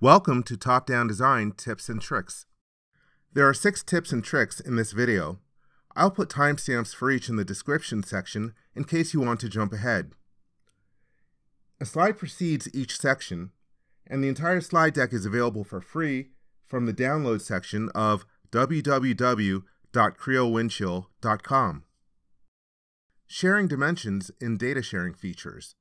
Welcome to Top-Down Design Tips and Tricks. There are 6 tips and tricks in this video. I'll put timestamps for each in the description section in case you want to jump ahead. A slide precedes each section, and the entire slide deck is available for free from the download section of www.creowindchill.com. Sharing dimensions in data sharing features.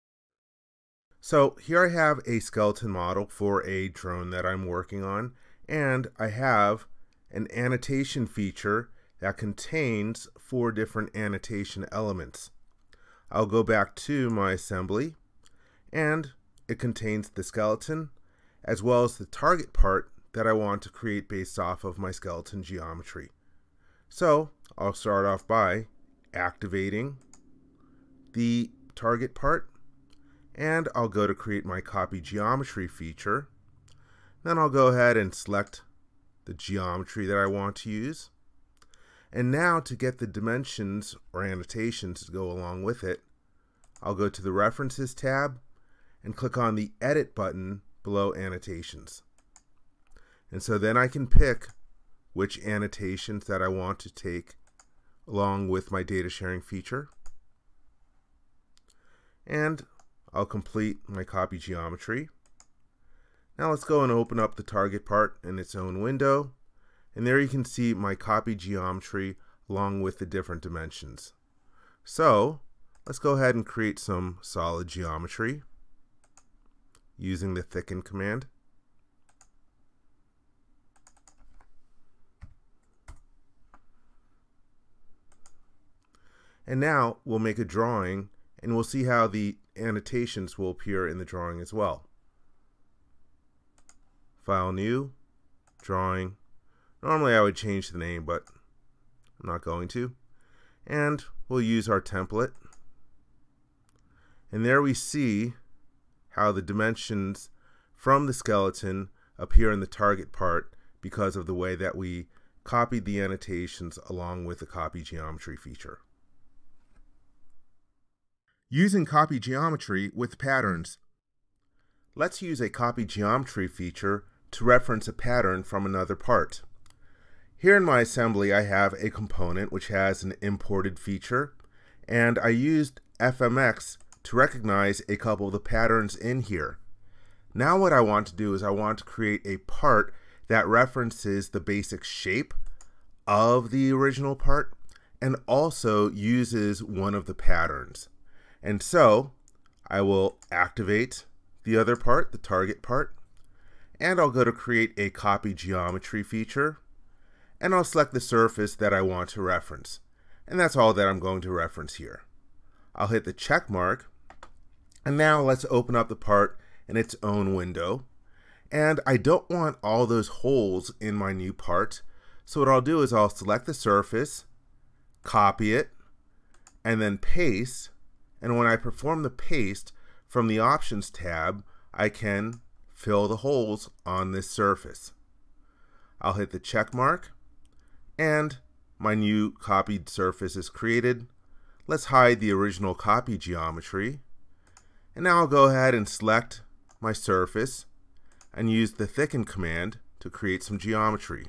So here I have a skeleton model for a drone that I'm working on, and I have an annotation feature that contains 4 different annotation elements. I'll go back to my assembly, and it contains the skeleton as well as the target part that I want to create based off of my skeleton geometry. So I'll start off by activating the target part, and I'll go to create my copy geometry feature. Then I'll go ahead and select the geometry that I want to use. And now to get the dimensions or annotations to go along with it, I'll go to the References tab and click on the Edit button below Annotations. And so then I can pick which annotations that I want to take along with my data sharing feature. And I'll complete my copy geometry. Now let's go and open up the target part in its own window. And there you can see my copy geometry along with the different dimensions. So let's go ahead and create some solid geometry using the thicken command. And now we'll make a drawing, and we'll see how the annotations will appear in the drawing as well. File New, Drawing. Normally I would change the name, but I'm not going to. And we'll use our template. And there we see how the dimensions from the skeleton appear in the target part because of the way that we copied the annotations along with the copy geometry feature. Using copy geometry with patterns. Let's use a copy geometry feature to reference a pattern from another part. Here in my assembly I have a component which has an imported feature, and I used FMX to recognize a couple of the patterns in here. Now what I want to do is I want to create a part that references the basic shape of the original part and also uses one of the patterns. And so I will activate the other part, the target part, and I'll go to create a copy geometry feature, and I'll select the surface that I want to reference. And that's all that I'm going to reference here. I'll hit the check mark, and now let's open up the part in its own window. And I don't want all those holes in my new part, so what I'll do is I'll select the surface, copy it, and then paste. And when I perform the paste from the Options tab, I can fill the holes on this surface. I'll hit the check mark, and my new copied surface is created. Let's hide the original copy geometry. And now I'll go ahead and select my surface and use the thicken command to create some geometry.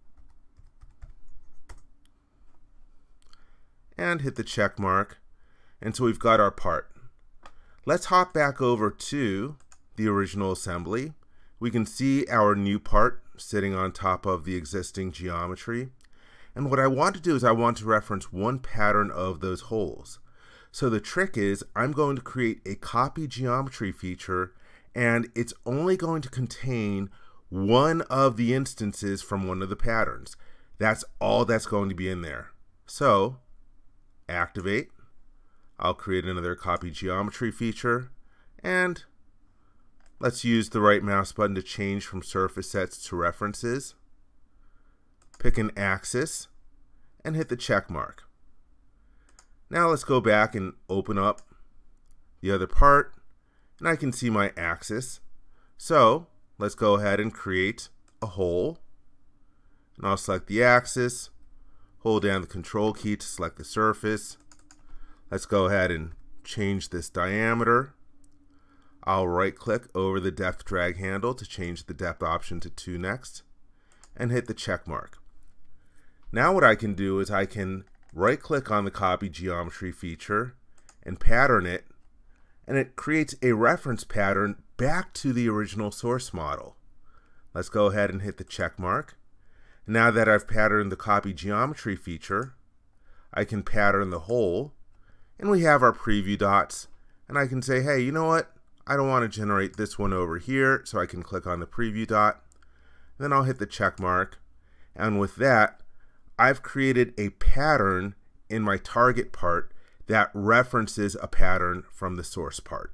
And hit the check mark. And so we've got our part. Let's hop back over to the original assembly. We can see our new part sitting on top of the existing geometry. And what I want to do is I want to reference one pattern of those holes. So the trick is I'm going to create a copy geometry feature, and it's only going to contain one of the instances from one of the patterns. That's all that's going to be in there. So activate. I'll create another copy geometry feature, and let's use the right mouse button to change from surface sets to references. Pick an axis and hit the check mark. Now let's go back and open up the other part, and I can see my axis. So let's go ahead and create a hole, and I'll select the axis, hold down the Control key to select the surface. Let's go ahead and change this diameter. I'll right click over the depth drag handle to change the depth option to 2 next and hit the check mark. Now what I can do is I can right click on the copy geometry feature and pattern it, and it creates a reference pattern back to the original source model. Let's go ahead and hit the check mark. Now that I've patterned the copy geometry feature, I can pattern the hole, and we have our preview dots, and I can say, hey, you know what? I don't want to generate this one over here, so I can click on the preview dot. Then I'll hit the check mark, and with that, I've created a pattern in my target part that references a pattern from the source part.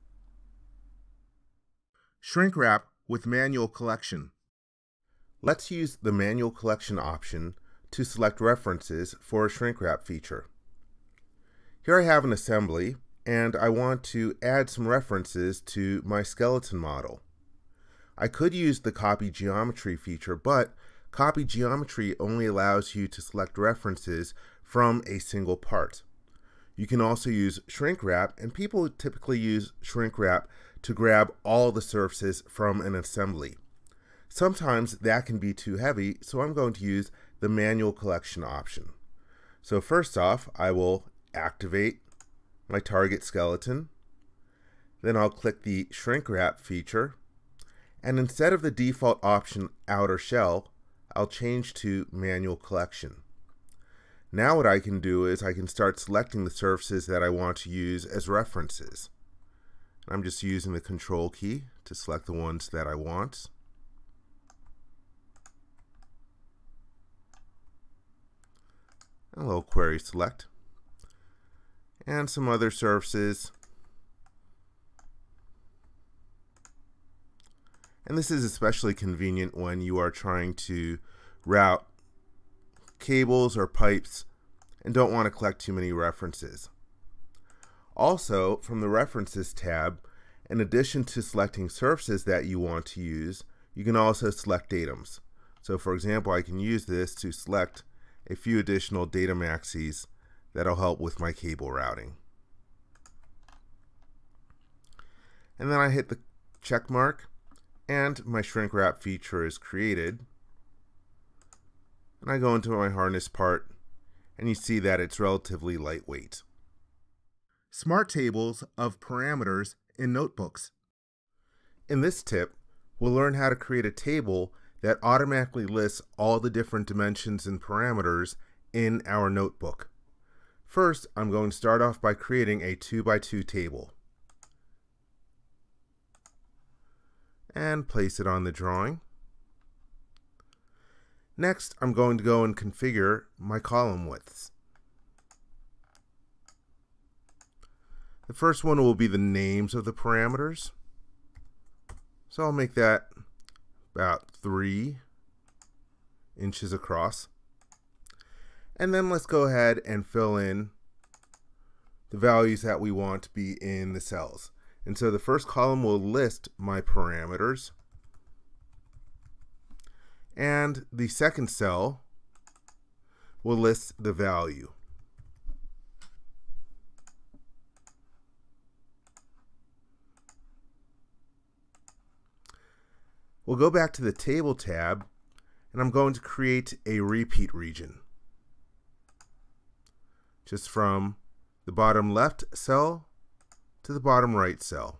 Shrinkwrap with manual collection. Let's use the manual collection option to select references for a Shrinkwrap feature. Here I have an assembly, and I want to add some references to my skeleton model. I could use the copy geometry feature, but copy geometry only allows you to select references from a single part. You can also use Shrinkwrap, and people typically use Shrinkwrap to grab all the surfaces from an assembly. Sometimes that can be too heavy, so I'm going to use the manual collection option. So first off, I will activate my target skeleton. Then I'll click the Shrinkwrap feature, and instead of the default option outer shell, I'll change to manual collection. Now what I can do is I can start selecting the surfaces that I want to use as references. I'm just using the control key to select the ones that I want. A little query select. And some other surfaces. And this is especially convenient when you are trying to route cables or pipes and don't want to collect too many references. Also, from the References tab, in addition to selecting surfaces that you want to use, you can also select datums. So for example, I can use this to select a few additional datum axes that'll help with my cable routing. And then I hit the check mark, and my Shrinkwrap feature is created. And I go into my harness part, and you see that it's relatively lightweight. Smart tables of parameters in notebooks. In this tip, we'll learn how to create a table that automatically lists all the different dimensions and parameters in our notebook. First, I'm going to start off by creating a 2x2 table and place it on the drawing. Next, I'm going to go and configure my column widths. The first one will be the names of the parameters. So I'll make that about 3 inches across. And then let's go ahead and fill in the values that we want to be in the cells. And so the first column will list my parameters. And the second cell will list the value. We'll go back to the Table tab, and I'm going to create a repeat region. Just from the bottom left cell to the bottom right cell.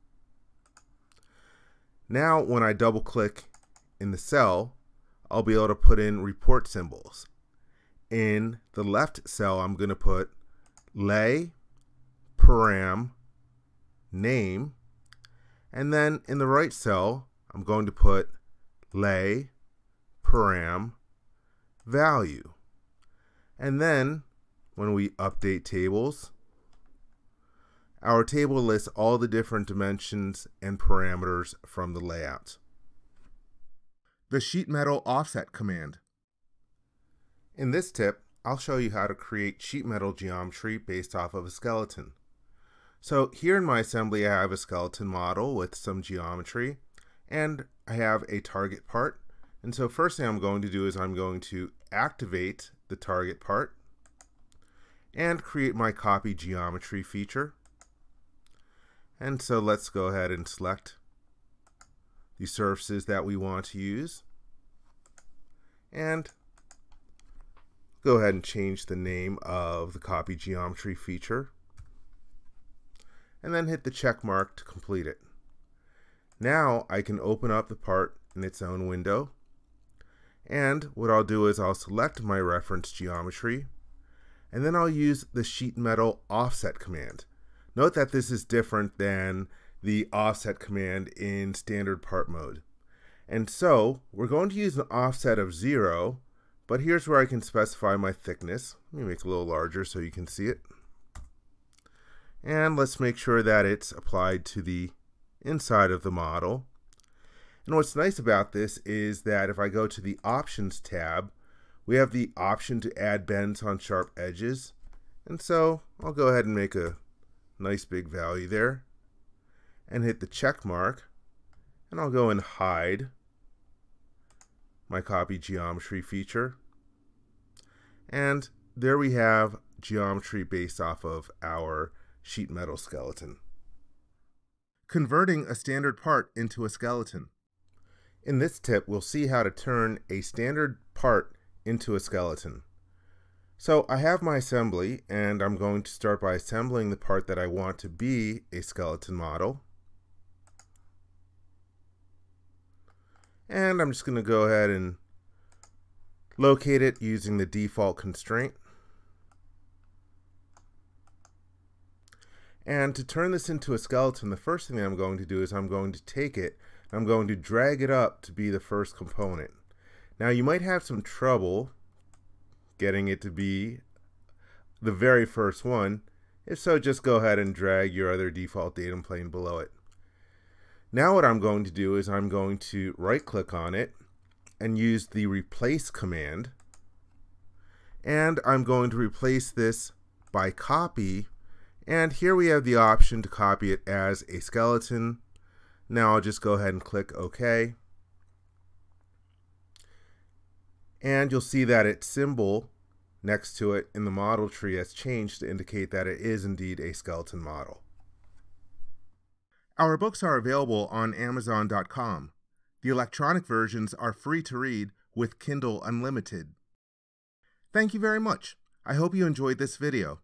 Now when I double click in the cell, I'll be able to put in report symbols. In the left cell, I'm going to put lay, param, name, and then in the right cell, I'm going to put lay, param, value. And then when we update tables, our table lists all the different dimensions and parameters from the layout. The Sheetmetal offset command. In this tip, I'll show you how to create Sheetmetal geometry based off of a skeleton. So here in my assembly, I have a skeleton model with some geometry, and I have a target part. And so first thing I'm going to do is I'm going to activate the target part and create my copy geometry feature. And so let's go ahead and select the surfaces that we want to use. And go ahead and change the name of the copy geometry feature. And then hit the check mark to complete it. Now I can open up the part in its own window. And what I'll do is I'll select my reference geometry, and then I'll use the Sheetmetal offset command. Note that this is different than the offset command in standard part mode. And so we're going to use an offset of 0, but here's where I can specify my thickness. Let me make it a little larger so you can see it. And let's make sure that it's applied to the inside of the model. And what's nice about this is that if I go to the Options tab, we have the option to add bends on sharp edges. And so I'll go ahead and make a nice big value there and hit the check mark. And I'll go and hide my copy geometry feature. And there we have geometry based off of our sheet metal skeleton. Converting a standard part into a skeleton. In this tip, we'll see how to turn a standard part into a skeleton. So I have my assembly, and I'm going to start by assembling the part that I want to be a skeleton model. And I'm just going to go ahead and locate it using the default constraint. And to turn this into a skeleton, the first thing I'm going to do is I'm going to take it, and I'm going to drag it up to be the first component. Now you might have some trouble getting it to be the very first one. If so, just go ahead and drag your other default datum plane below it. Now what I'm going to do is I'm going to right click on it and use the replace command. And I'm going to replace this by copy. And here we have the option to copy it as a skeleton. Now I'll just go ahead and click OK. And you'll see that its symbol next to it in the model tree has changed to indicate that it is indeed a skeleton model. Our books are available on Amazon.com. The electronic versions are free to read with Kindle Unlimited. Thank you very much. I hope you enjoyed this video.